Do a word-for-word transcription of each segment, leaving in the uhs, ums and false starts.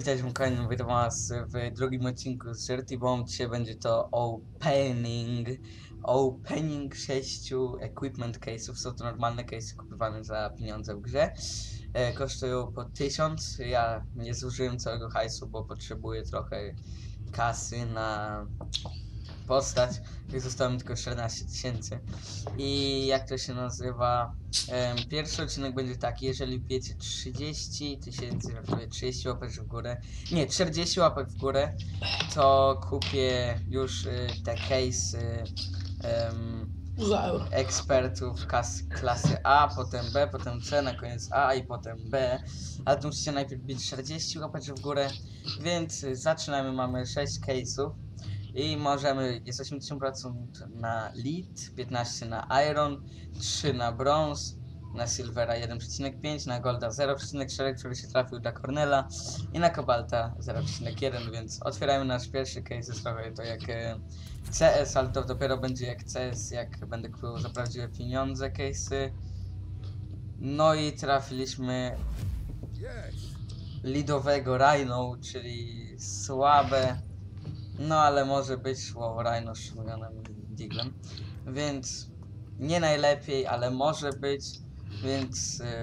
Witajcie w kolejnym witam was w drugim odcinku z Dirty Bomb. Dzisiaj będzie to opening Opening sześciu equipment case'ów. Są to normalne case'y kupowane za pieniądze w grze. e, Kosztują po tysiąc. Ja nie zużyłem całego hajsu, bo potrzebuję trochę kasy na postać, więc zostało mi tylko czternaście tysięcy. I jak to się nazywa? Um, pierwszy odcinek będzie taki: jeżeli wbijecie trzydzieści tysięcy, żartuję, trzydzieści łapek w górę, nie, czterdzieści łapek w górę, to kupię już y, te case y, um, ekspertów kas, klasy A, potem B, potem C, na koniec A i potem B. Ale tu musicie najpierw wbić czterdzieści łapek w górę, więc y, zaczynamy. Mamy sześć case'ów. I możemy, jest osiemdziesiąt procent na lead, piętnaście na iron, trzy na bronze, na silvera jeden przecinek pięć, na golda zero przecinek cztery, który się trafił dla Cornela, i na kobalta zero przecinek jeden, więc otwieramy nasz pierwszy case. Jest trochę to jak e, C S, ale to dopiero będzie jak C S, jak będę kupował za prawdziwe pieniądze case'y. No i trafiliśmy leadowego Rhino, czyli słabe. No ale może być, wow, Rhino z szumionym diglem, więc nie najlepiej, ale może być, więc yy...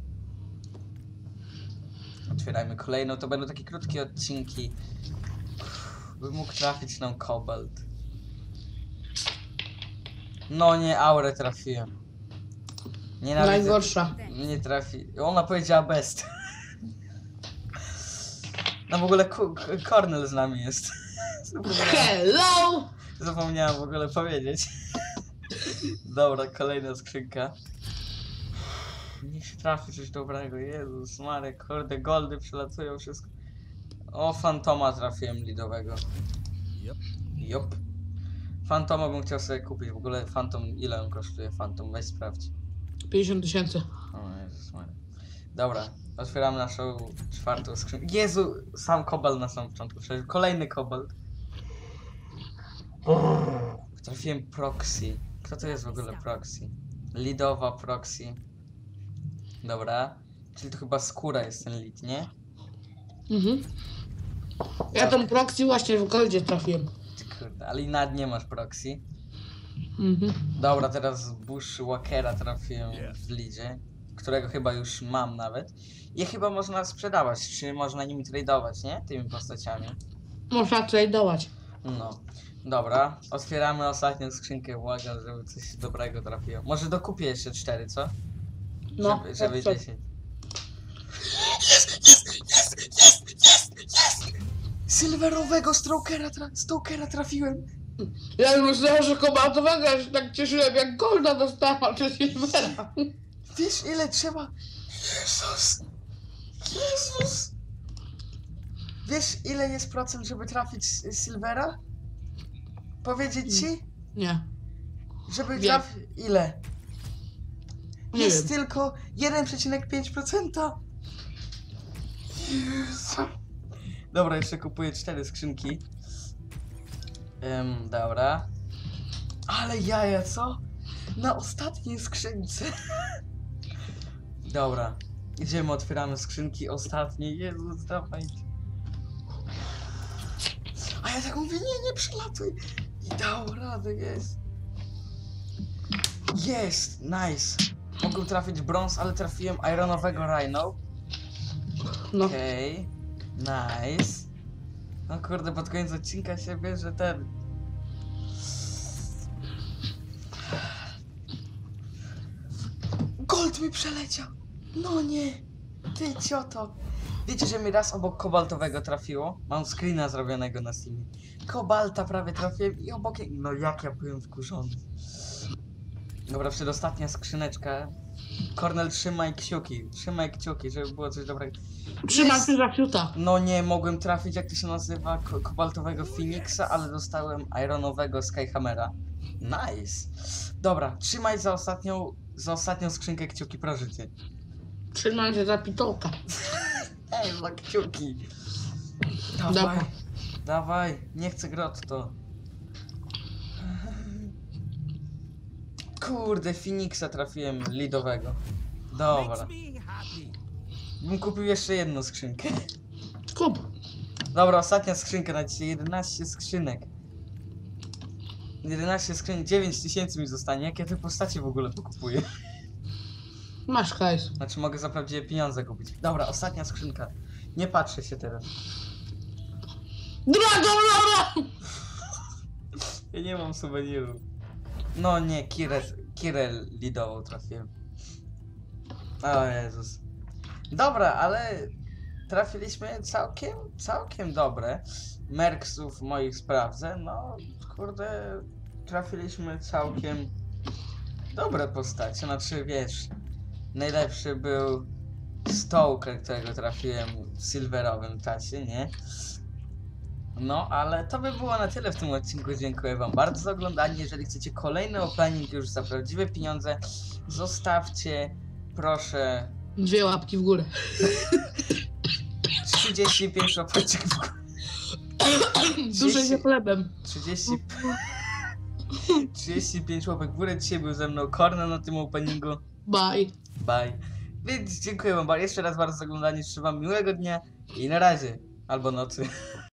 otwierajmy kolejną. To będą takie krótkie odcinki. By mógł trafić nam Cobalt. No nie, aurę trafiłem. Nienawidzę. Najgorsza. Nie trafi. Ona powiedziała best. No w ogóle Cornel z nami jest. Hello! Zapomniałem w ogóle powiedzieć. Dobra, kolejna skrzynka. Niech się trafi coś dobrego. Jezus Marek, kurde, goldy przelatują, wszystko. O, Fantoma trafiłem leadowego. Jop. Fantoma bym chciał sobie kupić. W ogóle Fantom, ile on kosztuje? Fantom, weź sprawdź. pięćdziesiąt tysięcy. O Jezus Marek. Dobra, otwieramy naszą czwartą skrzynkę. Jezu, sam kobalt na samym początku. Kolejny kobalt. Trafiłem proxy. Kto to jest w ogóle proxy? Leadowa proxy. Dobra. Czyli to chyba skóra jest ten lead, nie? Mhm. Ja tą proxy właśnie w goldzie trafiłem. Ty kurde, ale i na dnie masz proxy. Mhm. Dobra, teraz Bushwalkera trafiłem w leadzie, którego chyba już mam nawet. I chyba można sprzedawać, czy można nimi tradeować, nie? Tymi postaciami. Można tradeować. No. Dobra, otwieramy ostatnią skrzynkę, błagam, żeby coś dobrego trafiło. Może dokupię jeszcze cztery, co? No, żeby żeby tak, dziesięć. Jest, jest, jest, jest, jest, jest! Silverowego Stalkera, tra Stalkera trafiłem! Ja już myślałem, że kobaltowego, ja się tak cieszyłem, jak golda dostałam, czy silvera. Wiesz ile trzeba? Jezus! Jezus! Wiesz ile jest procent, żeby trafić Silvera? Powiedzieć ci? Nie. Żeby Wiem. trafić... Ile? Nie Jest wiem. tylko jeden przecinek pięć procent. Jezu. Dobra, jeszcze kupuję cztery skrzynki. Um, dobra. Ale jaja, co? Na ostatniej skrzynce. Dobra. Idziemy, otwieramy skrzynki ostatnie. Jezus, dawajcie. A ja tak mówię, nie, nie przelatuj. I dało radę, jest. Jest, nice. Mogłem trafić brąz, ale trafiłem ironowego Rhino. No. Okej, okay. Nice. No kurde, pod koniec odcinka się bierze ten. Gold mi przeleciał. No nie. Ty cioto. Wiecie, że mi raz obok kobaltowego trafiło? Mam screena zrobionego na Steamie. Kobalta prawie trafiłem i obok... No jak ja byłem wkurzony. Dobra, przedostatnia skrzyneczka. Cornel, trzymaj kciuki. Trzymaj kciuki, żeby było coś dobrego. Trzymam się za fiuta. No nie, mogłem trafić, jak to się nazywa, ko kobaltowego Phoenixa, ale dostałem ironowego Skyhammera. Nice. Dobra, trzymaj za ostatnią, za ostatnią skrzynkę kciuki, proszę cię. Trzymam się za pitolka. Ej, za kciuki. Dawaj, Dobra. dawaj, nie chcę grotto. Kurde, Phoenixa trafiłem leadowego. Dobra. Bym kupił jeszcze jedną skrzynkę. Kup. Dobra, ostatnia skrzynka na dzisiaj, jedenaście skrzynek. jedenaście skrzynek, dziewięć tysięcy mi zostanie. Jakie te postacie w ogóle pokupuję? Masz hajs. Znaczy mogę za prawdziwe pieniądze kupić. Dobra, ostatnia skrzynka. Nie patrzę się teraz. Dragon Lora! Ja nie mam suweniru. No nie, Kirę, Kirę lidową trafiłem. O Jezus. Dobra, ale trafiliśmy całkiem, całkiem dobre. Merksów moich sprawdzę, no kurde, trafiliśmy całkiem dobre postacie, znaczy wiesz, najlepszy był Stoker, którego trafiłem w silverowym tacie, nie? No, ale to by było na tyle w tym odcinku. Dziękuję wam bardzo za oglądanie. Jeżeli chcecie kolejny opening już za prawdziwe pieniądze, zostawcie proszę Dwie łapki w górę. trzydzieści pięć łapeczek w górę. Duże się chlebem. trzydzieści trzydzieści pięć łapek w górę. Dzisiaj był ze mną Korna na tym openingu. Bye. Bye. Więc dziękuję wam bardzo. Jeszcze raz bardzo za oglądanie. Życzę wam miłego dnia i na razie. Albo nocy.